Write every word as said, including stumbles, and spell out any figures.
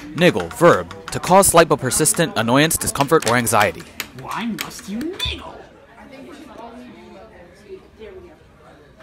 Niggle, verb, to cause slight but persistent annoyance, discomfort, or anxiety. Why must you niggle?